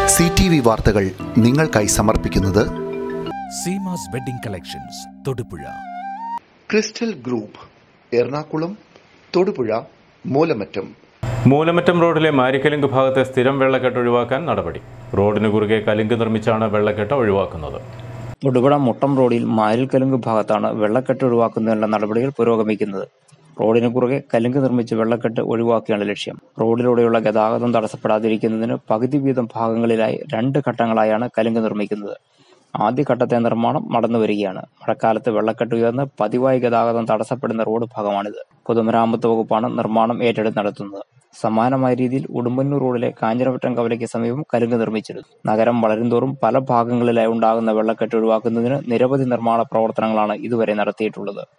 CTV വാർത്തകൾ നിങ്ങൾക്കായി സമർപ്പിക്കുന്നത് Seemas wedding collections Thodupuzha, crystal group Ernakulam, Thodupuzha, Moolamattom റോഡിലെ മാരിക്കലുങ്ക് ഭാഗത്തെ സ്ഥിരം വെള്ളക്കെട്ട് ഒഴിവാക്കാൻ നടപടി. റോഡിന് കുറുകെ കലുങ്ക് നിർമ്മിച്ചാണ് വെള്ളക്കെട്ട് ഒഴിവാക്കുന്നത്. തൊടുപുഴ മുട്ടം റോഡിൽ മാരിക്കലുങ്ക് ഭാഗത്താണ് വെള്ളക്കെട്ട് ഒഴിവാക്കുന്നതിനുള്ള നടപടികൾ പുരോഗമിക്കുന്നത്. റോഡിന് കുറുകെ കലുങ്ക് നിർമ്മിച്ച് വെള്ളക്കെട്ട് ഒഴിവാക്കിയാണ് ലക്ഷ്യം. റോഡിലൂടെയുള്ള ഗതാഗതം തടസ്സപ്പെടാതിരിക്കുന്നതിന് പകുതി വീതം ഭാഗങ്ങളിലായി 2 ഘട്ടങ്ങളായാണ് കലുങ്ക് നിർമ്മിക്കുന്നത്. ആദ്യഘട്ടത്തെ നിർമ്മാണം നടന്നുവരികയാണ്. മഴക്കാലത്ത് വെള്ളക്കെട്ട് ഉയർന്ന് പതിവായി ഗതാഗതം തടസ്സപ്പെടുന്ന റോഡ് ഭാഗമാണിത്. പൊതുമരാമത്ത് വകുപ്പാണ് നിർമ്മാണം ഏറ്റെടുത്ത് നടത്തുന്നത്. സമാനമായ രീതിയിൽ ഉടുമ്പന്നൂർ റോഡിലെ കാഞ്ഞിരവട്ടം കവലയ്ക്ക് സമീപം കലുങ്ക് നിർമ്മിച്ചിരുന്നു. നഗരം വളരുംതോറും പല ഭാഗങ്ങളിലായി ഉണ്ടാകുന്ന വെള്ളക്കെട്ട് ഒഴിവാക്കുന്നതിന് നിരവധി നിർമ്മാണ പ്രവർത്തനങ്ങളാണ് ഇതുവരെ നടത്തിയിട്ടുള്ളത്.